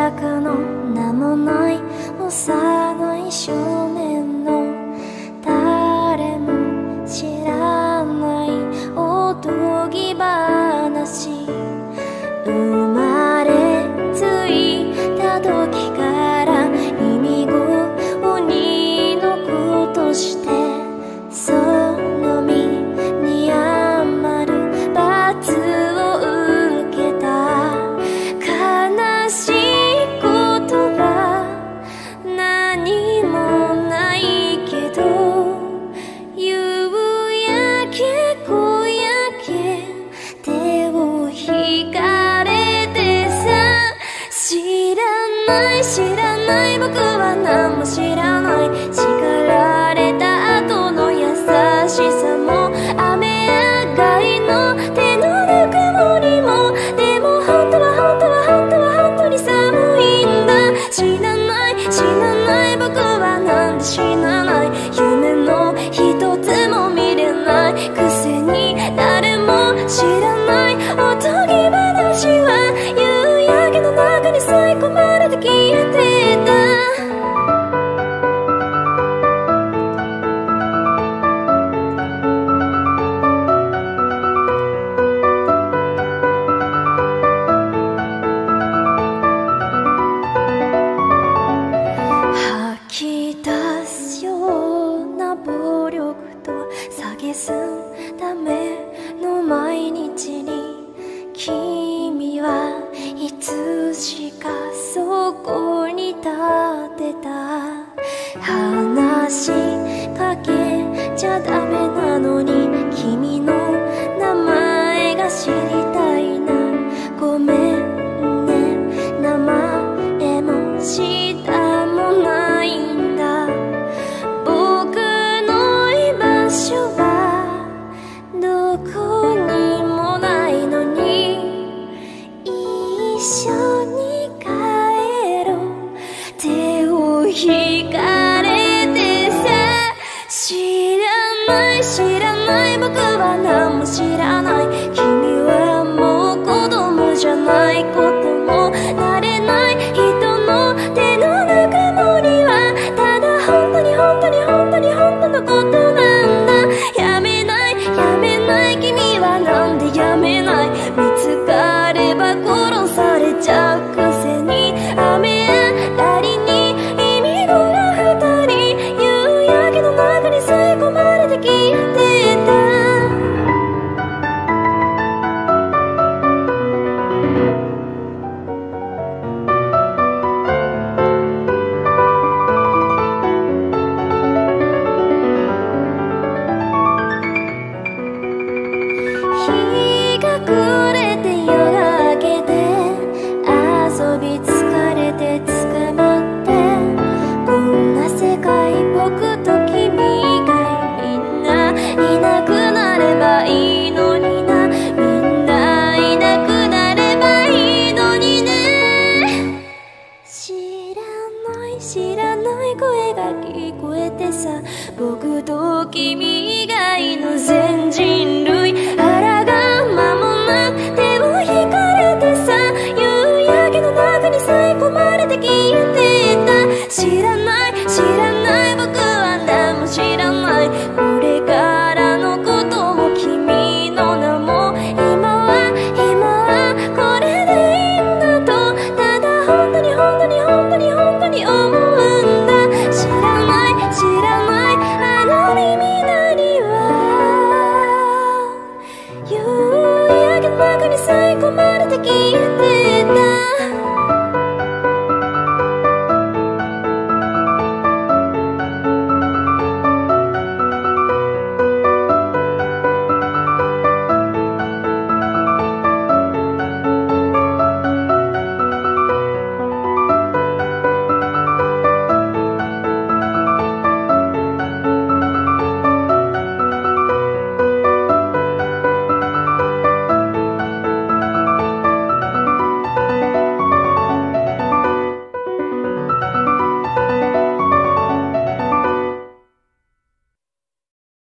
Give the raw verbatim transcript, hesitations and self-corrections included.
くの名もない幼い少年の誰も知らないおとぎ話。生まれついた時から意味ご鬼の子としてその身に余る罰を受けた。悲しいことは何もないけど、夕焼け小焼け手を引かれてさ。知らない知らない僕は何も知らない。叱られた後の優しさも雨上がりの手のぬくもりも、でも本当は本当は本当は本当に寒いんだ。知らない知らない僕はなんで死なない。夢の一つも見れないくせに誰も知らないおとぎ話は夕焼けの中に吸い込まれて消えてた。吐き出すような暴力と蔑んだ目の毎日に、君はいつしかそこに立ってた。話しかけちゃダメなのに君の名前が知りたいな。ごめんね名前も下もないんだ。僕の居場所はどこにもないのに、一緒に帰ろう手を引かれてさ。知らない知らない僕は何も知らない。君はもう子供じゃないことも慣れない人の手のぬくもりはただ本当に本当に本当に本当のことなんだ。やめないやめない君はなんでやめない。見つかれば殺されちゃうくせに雨上がりに意味ごが二人夕焼けの中に吸い込まれて消えてた。日が暮れて夜明けて遊び疲れて捕まって、こんな世界僕と君以外みんないなくなればいいのにな。みんないなくなればいいのにね。知らない知らない声が聞こえてさ。僕と君以外の全